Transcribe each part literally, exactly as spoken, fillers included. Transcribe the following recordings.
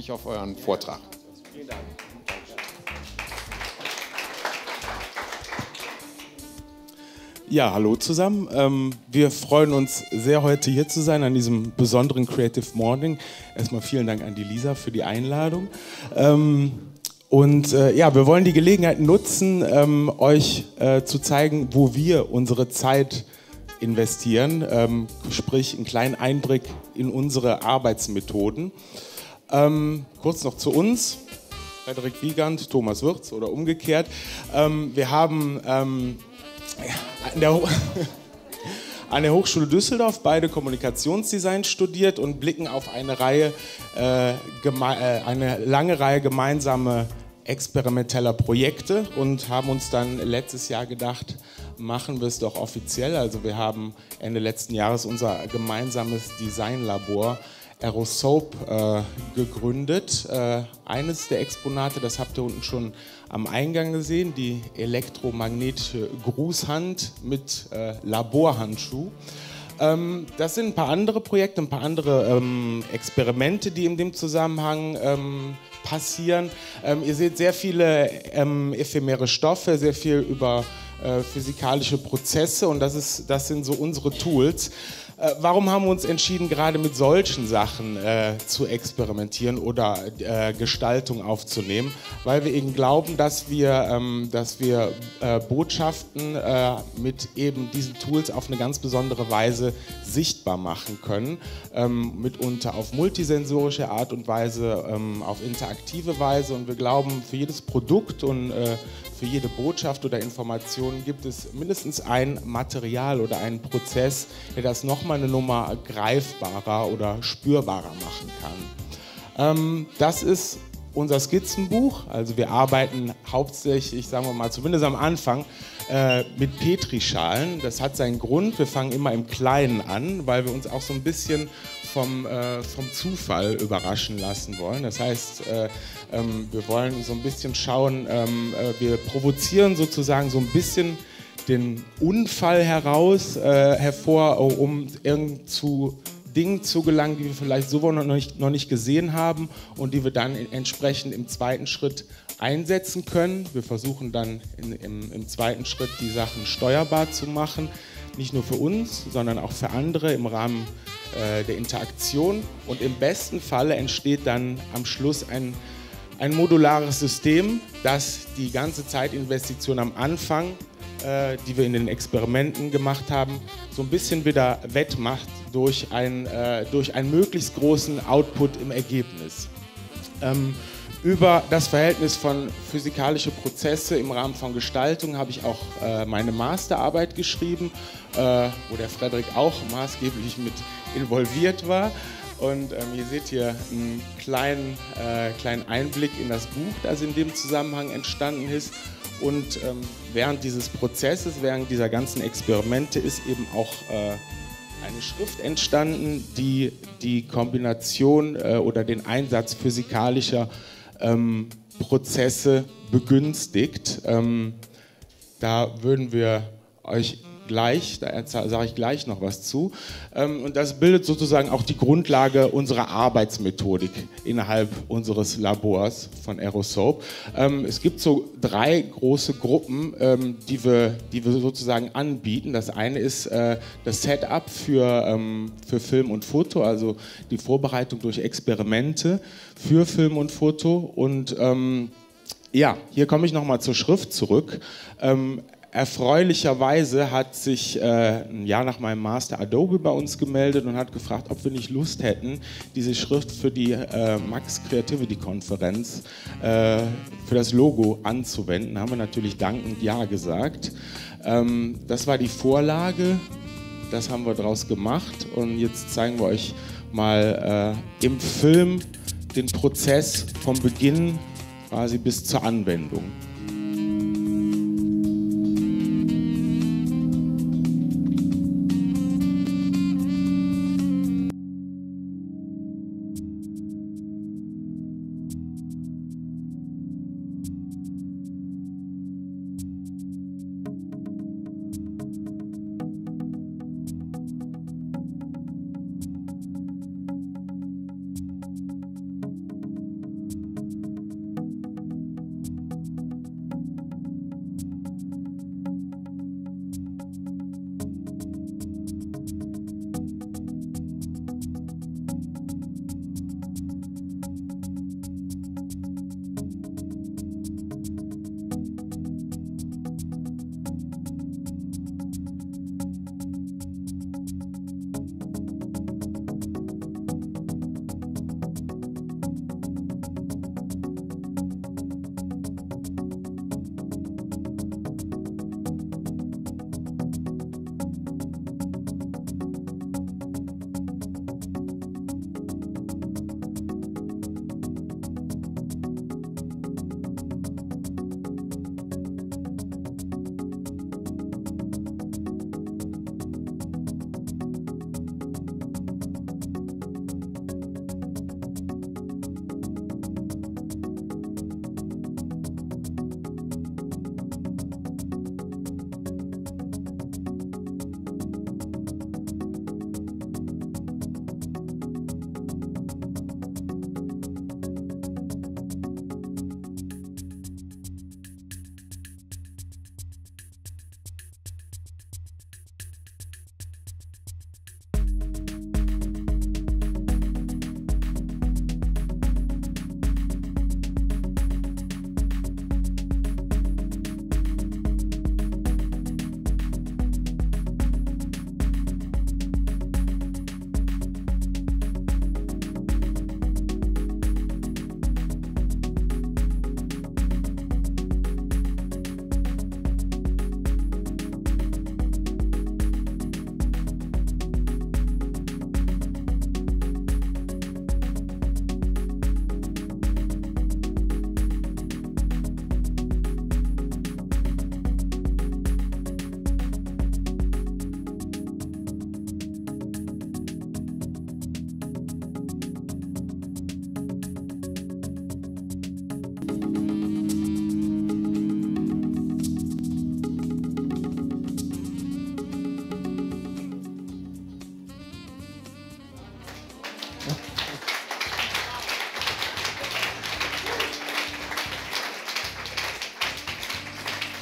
mich auf euren Vortrag. Vielen Dank. Ja, hallo zusammen. Ähm, wir freuen uns sehr, heute hier zu sein an diesem besonderen Creative Morning. Erstmal vielen Dank an die Lisa für die Einladung. Ähm, und äh, ja, wir wollen die Gelegenheit nutzen, ähm, euch äh, zu zeigen, wo wir unsere Zeit investieren, ähm, sprich einen kleinen Einblick in unsere Arbeitsmethoden. Ähm, kurz noch zu uns. Frederik Wiegand, Thomas Würz oder umgekehrt. Ähm, wir haben ähm, An der, an der Hochschule Düsseldorf beide Kommunikationsdesign studiert und blicken auf eine Reihe, äh, geme- äh, eine lange Reihe gemeinsame experimenteller Projekte und haben uns dann letztes Jahr gedacht, machen wir es doch offiziell. Also wir haben Ende letzten Jahres unser gemeinsames Designlabor Aerosoap äh, gegründet. Äh, eines der Exponate, das habt ihr unten schon am Eingang gesehen, die elektromagnetische Grußhand mit äh, Laborhandschuh. Ähm, das sind ein paar andere Projekte, ein paar andere ähm, Experimente, die in dem Zusammenhang ähm, passieren. Ähm, ihr seht sehr viele ähm, ephemere Stoffe, sehr viel über äh, physikalische Prozesse und das, ist, das sind so unsere Tools. Äh, warum haben wir uns entschieden, gerade mit solchen Sachen äh, zu experimentieren oder äh, Gestaltung aufzunehmen? Weil wir eben glauben, dass wir, ähm, dass wir äh, Botschaften äh, mit eben diesen Tools auf eine ganz besondere Weise sichtbar machen können. Ähm, mitunter auf multisensorische Art und Weise, ähm, auf interaktive Weise. Und wir glauben, für jedes Produkt und äh, für jede Botschaft oder Information gibt es mindestens ein Material oder einen Prozess, der das nochmal eine Nummer greifbarer oder spürbarer machen kann. Ähm, das ist unser Skizzenbuch. Also wir arbeiten hauptsächlich, sagen wir mal, zumindest am Anfang, äh, mit Petrischalen. Das hat seinen Grund. Wir fangen immer im Kleinen an, weil wir uns auch so ein bisschen vom, äh, vom Zufall überraschen lassen wollen. Das heißt, äh, ähm, wir wollen so ein bisschen schauen, ähm, äh, wir provozieren sozusagen so ein bisschen den Unfall heraus, äh, hervor, um irgend zu Dingen zu gelangen, die wir vielleicht so noch nicht, noch nicht gesehen haben und die wir dann in, entsprechend im zweiten Schritt einsetzen können. Wir versuchen dann in, im, im zweiten Schritt die Sachen steuerbar zu machen, nicht nur für uns, sondern auch für andere im Rahmen äh, der Interaktion. Und im besten Falle entsteht dann am Schluss ein, ein modulares System, das die ganze Zeitinvestition am Anfang, äh, die wir in den Experimenten gemacht haben, so ein bisschen wieder wettmacht durch, ein, äh, durch einen möglichst großen Output im Ergebnis. Ähm, über das Verhältnis von physikalischen Prozessen im Rahmen von Gestaltung habe ich auch äh, meine Masterarbeit geschrieben, äh, wo der Frederik auch maßgeblich mit involviert war. Und ähm, ihr seht hier einen kleinen, äh, kleinen Einblick in das Buch, das in dem Zusammenhang entstanden ist. Und ähm, während dieses Prozesses, während dieser ganzen Experimente ist eben auch äh, eine Schrift entstanden, die die Kombination äh, oder den Einsatz physikalischer ähm, Prozesse begünstigt. Ähm, da würden wir euch gleich, da sage ich gleich noch was zu. Ähm, und das bildet sozusagen auch die Grundlage unserer Arbeitsmethodik innerhalb unseres Labors von Aerosoap. Ähm, es gibt so drei große Gruppen, ähm, die wir, die wir sozusagen anbieten. Das eine ist äh, das Setup für, ähm, für Film und Foto, also die Vorbereitung durch Experimente für Film und Foto. Und ähm, ja, hier komme ich nochmal zur Schrift zurück. Ähm, Erfreulicherweise hat sich äh, ein Jahr nach meinem Master Adobe bei uns gemeldet und hat gefragt, ob wir nicht Lust hätten, diese Schrift für die äh, Max Creativity Konferenz äh, für das Logo anzuwenden. Da haben wir natürlich dankend Ja gesagt. Ähm, das war die Vorlage, das haben wir daraus gemacht und jetzt zeigen wir euch mal äh, im Film den Prozess vom Beginn quasi bis zur Anwendung.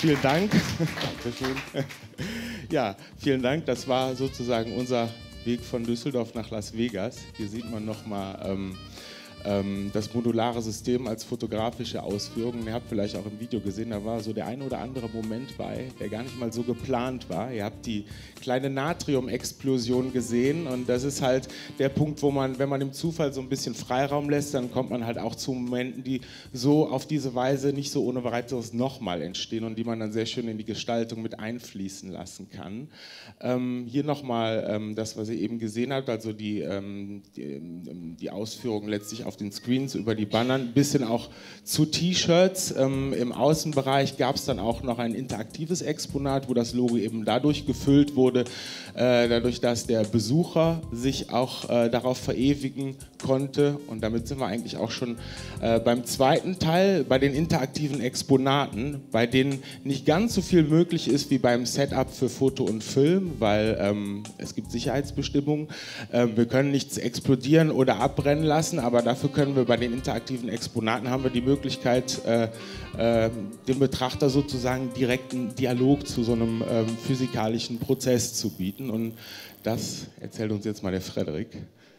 vielen Dank. Dankeschön. Ja, vielen Dank. Das war sozusagen unser Weg von Düsseldorf nach Las Vegas. Hier sieht man nochmal ähm, ähm, das modulare System als fotografische Ausführung. Ihr habt vielleicht auch im Video gesehen, da war so der ein oder andere Moment bei, der gar nicht mal so geplant war. Ihr habt die kleine Natrium-Explosion gesehen und das ist halt der Punkt, wo man, wenn man dem Zufall so ein bisschen Freiraum lässt, dann kommt man halt auch zu Momenten, die so auf diese Weise nicht so ohne weiteres nochmal entstehen und die man dann sehr schön in die Gestaltung mit einfließen lassen kann. Ähm, hier nochmal ähm, das, was ihr eben gesehen habt, also die, ähm, die, die Ausführung letztlich auf den Screens über die Banner, ein bisschen auch zu T-Shirts. Ähm, Im Außenbereich gab es dann auch noch ein interaktives Exponat, wo das Logo eben dadurch gefüllt wurde, äh, dadurch, dass der Besucher sich auch äh, darauf verewigen konnte. Und damit sind wir eigentlich auch schon äh, beim zweiten Teil, bei den interaktiven Exponaten, bei denen nicht ganz so viel möglich ist wie beim Setup für Foto und Film, weil ähm, es gibt Sicherheitsbestimmungen. Äh, wir können nichts explodieren oder abbrennen lassen, aber dafür können wir bei den interaktiven Exponaten haben wir die Möglichkeit, äh, äh, dem Betrachter sozusagen direkten Dialog zu so einem äh, physikalischen Prozess zu bieten. Und das erzählt uns jetzt mal der Frederik.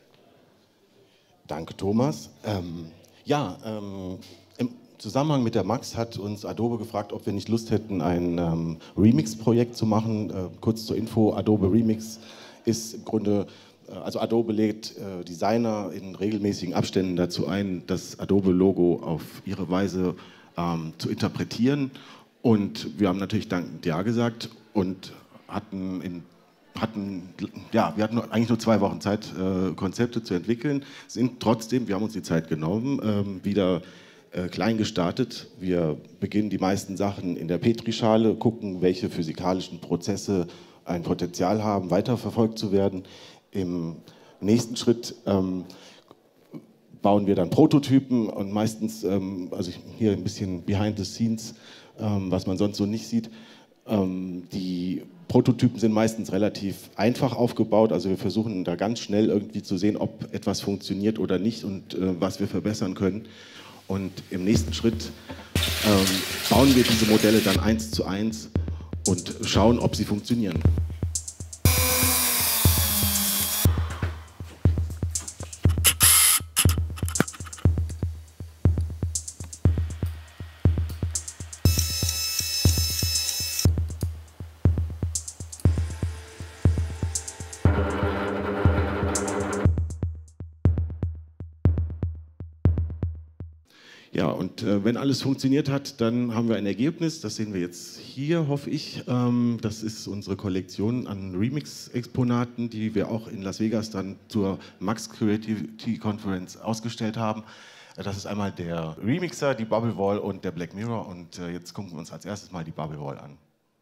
Danke, Thomas. Ähm, ja, ähm, im Zusammenhang mit der Max hat uns Adobe gefragt, ob wir nicht Lust hätten, ein ähm, Remix-Projekt zu machen. Äh, kurz zur Info, Adobe Remix ist im Grunde, äh, also Adobe lädt äh, Designer in regelmäßigen Abständen dazu ein, das Adobe-Logo auf ihre Weise ähm, zu interpretieren. Und wir haben natürlich dankend Ja gesagt und hatten in hatten, ja, wir hatten eigentlich nur zwei Wochen Zeit, äh, Konzepte zu entwickeln, sind trotzdem, wir haben uns die Zeit genommen, ähm, wieder äh, klein gestartet. Wir beginnen die meisten Sachen in der Petrischale, gucken, welche physikalischen Prozesse ein Potenzial haben, weiterverfolgt zu werden. Im nächsten Schritt ähm, bauen wir dann Prototypen und meistens, ähm, also hier ein bisschen behind the scenes, ähm, was man sonst so nicht sieht. Ähm, die Prototypen sind meistens relativ einfach aufgebaut, also wir versuchen da ganz schnell irgendwie zu sehen, ob etwas funktioniert oder nicht und äh, was wir verbessern können. Und im nächsten Schritt ähm, bauen wir diese Modelle dann eins zu eins und schauen, ob sie funktionieren. Ja, und äh, wenn alles funktioniert hat, dann haben wir ein Ergebnis. Das sehen wir jetzt hier, hoffe ich. Ähm, das ist unsere Kollektion an Remix-Exponaten, die wir auch in Las Vegas dann zur Max Creativity Conference ausgestellt haben. Äh, das ist einmal der Remixer, die Bubble Wall und der Black Mirror. Und äh, jetzt gucken wir uns als erstes mal die Bubble Wall an.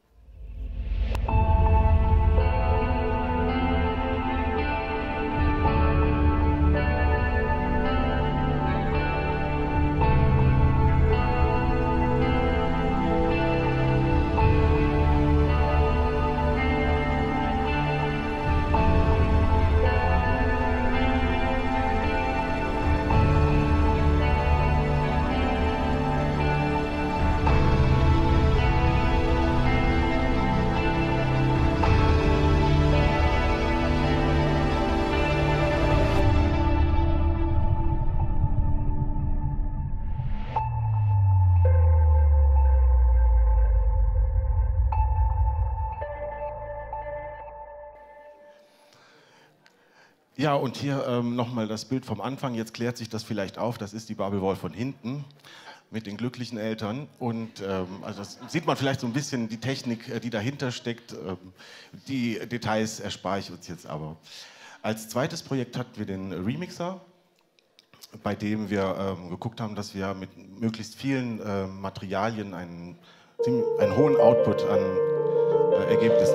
Ja, und hier ähm, nochmal das Bild vom Anfang. Jetzt klärt sich das vielleicht auf. Das ist die Bubble Wall von hinten mit den glücklichen Eltern. Und ähm, also das sieht man vielleicht so ein bisschen die Technik, die dahinter steckt. Ähm, die Details erspare ich uns jetzt aber. Als zweites Projekt hatten wir den Remixer, bei dem wir ähm, geguckt haben, dass wir mit möglichst vielen äh, Materialien einen, einen hohen Output an äh, Ergebnissen.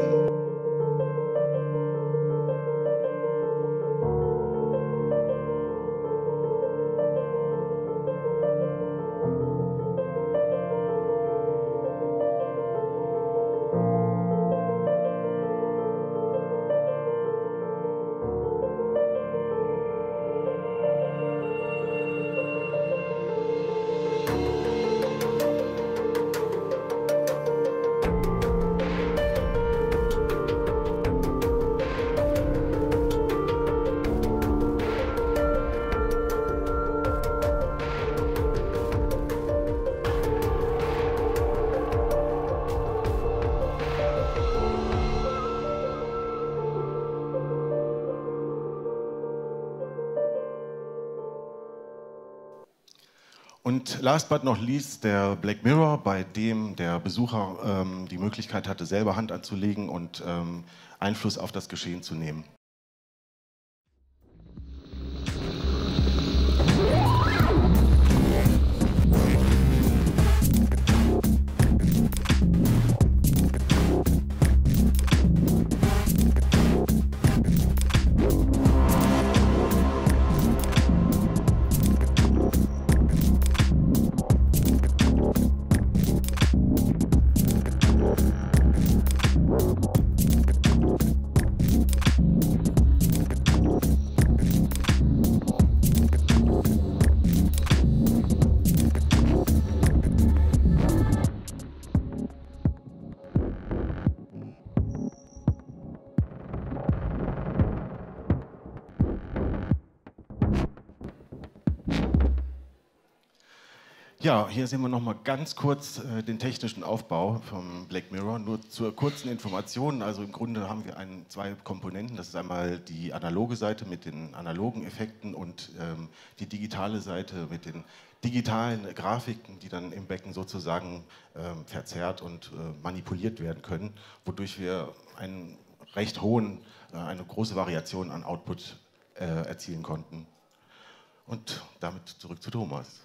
Und last but not least der Black Mirror, bei dem der Besucher ähm, die Möglichkeit hatte, selber Hand anzulegen und ähm, Einfluss auf das Geschehen zu nehmen. Ja, hier sehen wir noch mal ganz kurz äh, den technischen Aufbau vom Black Mirror. Nur zur kurzen Information, also im Grunde haben wir ein, zwei Komponenten. Das ist einmal die analoge Seite mit den analogen Effekten und ähm, die digitale Seite mit den digitalen Grafiken, die dann im Becken sozusagen ähm, verzerrt und äh, manipuliert werden können, wodurch wir einen recht hohen, äh, eine große Variation an Output äh, erzielen konnten. Und damit zurück zu Thomas.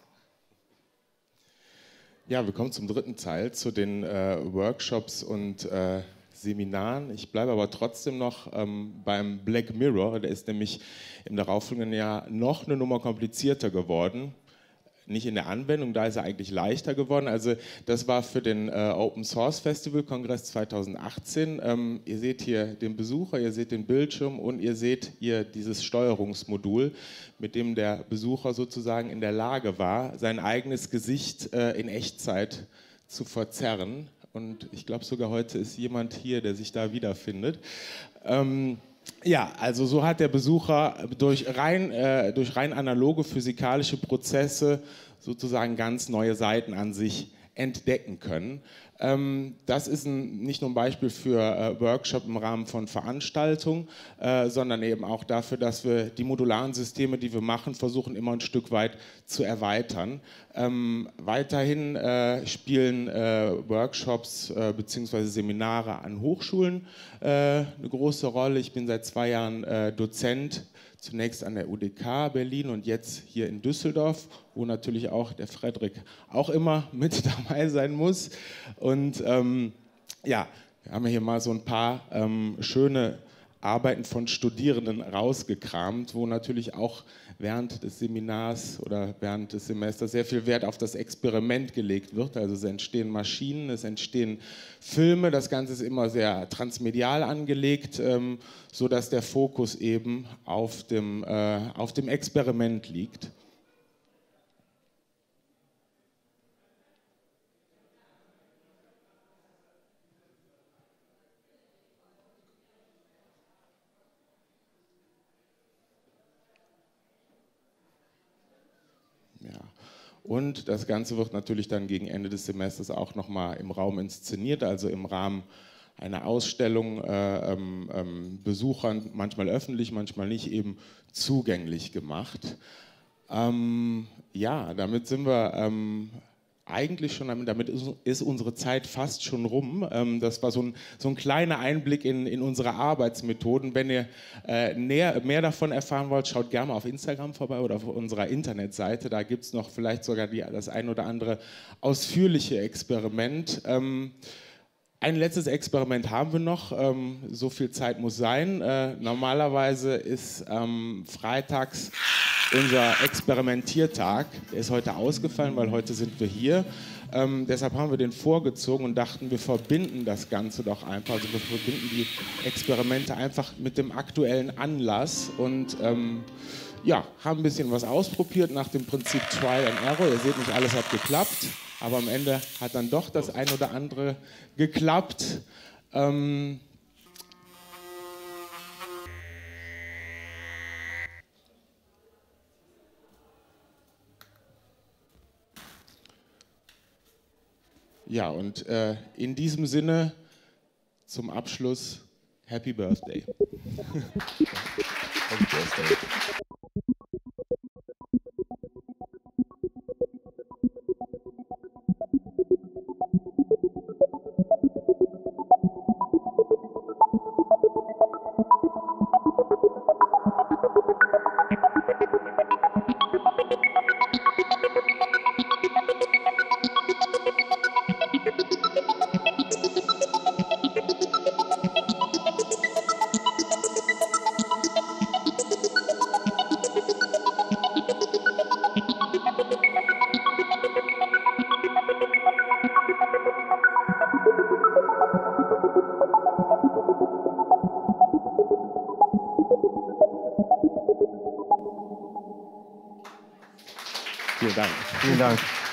Ja, wir kommen zum dritten Teil, zu den äh, Workshops und äh, Seminaren. Ich bleibe aber trotzdem noch ähm, beim Black Mirror. Der ist nämlich im darauffolgenden Jahr noch eine Nummer komplizierter geworden. Nicht in der Anwendung, da ist er eigentlich leichter geworden. Also das war für den äh, Open Source Festival Kongress zweitausendachtzehn. Ähm, ihr seht hier den Besucher, ihr seht den Bildschirm und ihr seht hier dieses Steuerungsmodul, mit dem der Besucher sozusagen in der Lage war, sein eigenes Gesicht äh, in Echtzeit zu verzerren. Und ich glaube sogar heute ist jemand hier, der sich da wiederfindet. Ähm, Ja, also so hat der Besucher durch rein, äh, durch rein analoge physikalische Prozesse sozusagen ganz neue Seiten an sich entdecken können. Ähm, das ist ein, nicht nur ein Beispiel für äh, Workshop im Rahmen von Veranstaltungen, äh, sondern eben auch dafür, dass wir die modularen Systeme, die wir machen, versuchen immer ein Stück weit zu erweitern. Ähm, weiterhin äh, spielen äh, Workshops äh, bzw. Seminare an Hochschulen äh, eine große Rolle. Ich bin seit zwei Jahren äh, Dozent, zunächst an der U D K Berlin und jetzt hier in Düsseldorf, wo natürlich auch der Frederik auch immer mit dabei sein muss. Und ähm, ja, wir haben hier mal so ein paar ähm, schöne Arbeiten von Studierenden rausgekramt, wo natürlich auch während des Seminars oder während des Semesters sehr viel Wert auf das Experiment gelegt wird. Also es entstehen Maschinen, es entstehen Filme, das Ganze ist immer sehr transmedial angelegt, ähm, sodass der Fokus eben auf dem, äh, auf dem Experiment liegt. Ja. Und das Ganze wird natürlich dann gegen Ende des Semesters auch nochmal im Raum inszeniert, also im Rahmen einer Ausstellung äh, ähm, ähm, Besuchern, manchmal öffentlich, manchmal nicht, eben zugänglich gemacht. Ähm, ja, damit sind wir ähm, eigentlich schon, damit, damit ist, ist unsere Zeit fast schon rum. Ähm, das war so ein, so ein kleiner Einblick in, in unsere Arbeitsmethoden. Wenn ihr äh, näher, mehr davon erfahren wollt, schaut gerne mal auf Instagram vorbei oder auf unserer Internetseite. Da gibt es noch vielleicht sogar die, das ein oder andere ausführliche Experiment. Ähm, Ein letztes Experiment haben wir noch, ähm, so viel Zeit muss sein. Äh, normalerweise ist ähm, freitags unser Experimentiertag. Der ist heute ausgefallen, weil heute sind wir hier. Ähm, deshalb haben wir den vorgezogen und dachten, wir verbinden das Ganze doch einfach. Also wir verbinden die Experimente einfach mit dem aktuellen Anlass und ähm, ja, haben ein bisschen was ausprobiert nach dem Prinzip Trial and Error. Ihr seht, nicht alles hat geklappt. Aber am Ende hat dann doch das ein oder andere geklappt. Ähm ja, und äh, in diesem Sinne zum Abschluss Happy Birthday. Happy Birthday. Vielen Dank. Vielen Dank.